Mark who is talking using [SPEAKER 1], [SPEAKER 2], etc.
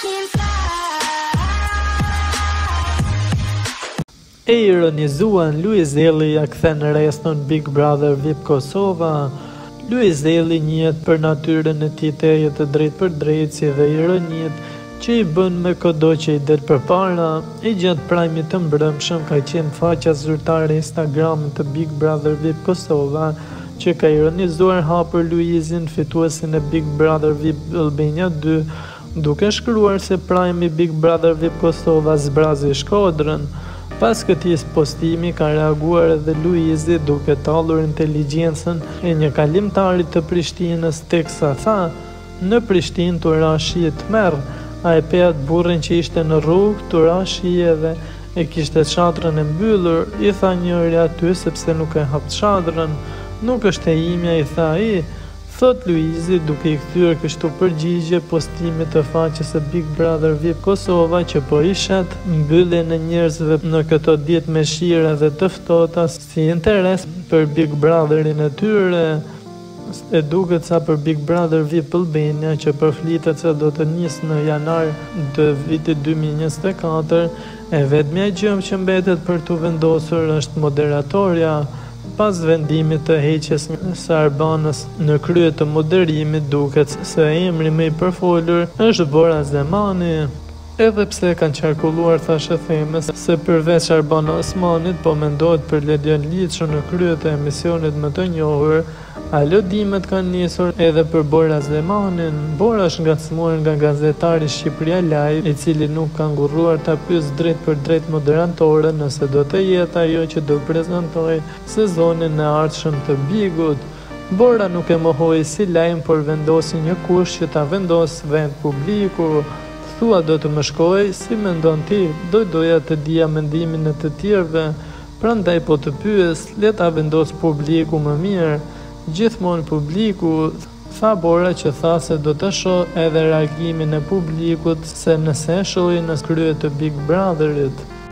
[SPEAKER 1] E ironizuan, Luizelli ja kthen reston Big Brother VIP Kosova. Luizelli njihet për natyrën e tij të jetë drejt për drejt si dhe ironit që i bën me kodo që i del përpara. I gjatë prajmit të mbrëmshëm ka qenë faqja zyrtare Instagramit të Big Brother VIP Kosova, që ka ironizuar hapur Luizin, fituesin e Big Brother VIP Albania 2, duke shkruar se prajmi Big Brother VIP Kosova zbrazi Shkodrën. Pas këtij postimi ka reaguar edhe Luizi duke tallur inteligjencën e një kalimtarit të Prishtinës, teksa tha: "Në Prishtinë tu ra shi tmerr, a e pe atë burrin që ishte në rrugë, tu ra shi edhe e kishte çadrën e mbyllur." I tha njëri aty sepse nuk e hap çadrën. "Nuk është e imja", i tha ai. Thot Luizi duke i kthyer kështu përgjigje postimit të faqes së Big Brother VIP Kosova që po i shet mbylljen e njerëzve në këto ditë me shire dhe të ftohta si interes për Big Brotherin e tyre. E duket sa për Big Brother VIP Albania që përflitet se do të nisë në janar të vitit 2024, e vetmja gjë që mbetet për tu vendosur është moderatorja. Pas vendimit të heqjes së Arbanës në krye të moderimit, duket se emri më i përfolur është Bora Zemani. Edhe pse kanë qarkulluar thashë themes se përveç Arbana Osmanit po mendohet për Ledion Liço në krye të emisionit më të njohur, alodimet kanë nisur edhe për Bora Zemanin. Bora është ngacmuar nga gazetari Shqipëria Live, i cili nuk ka ngurruar ta pyes drejt për drejt moderatorën nëse do të jetë ajo që do prezantoj sezonin e ardhshëm të Bigut. Bora nuk e mohoi si lajm, por vendosi një kush që ta vendos vend publiku. "Thua do të më shkoj, si mendon ti? Doja të dija mendimin e të tjerëve, prandaj po të pyes, le ta vendos publiku më mirë." "Gjithmonë publiku", tha Bora, që tha se do të shoh edhe reagimin e publikut se nëse e shohin në krye të Big Brotherit.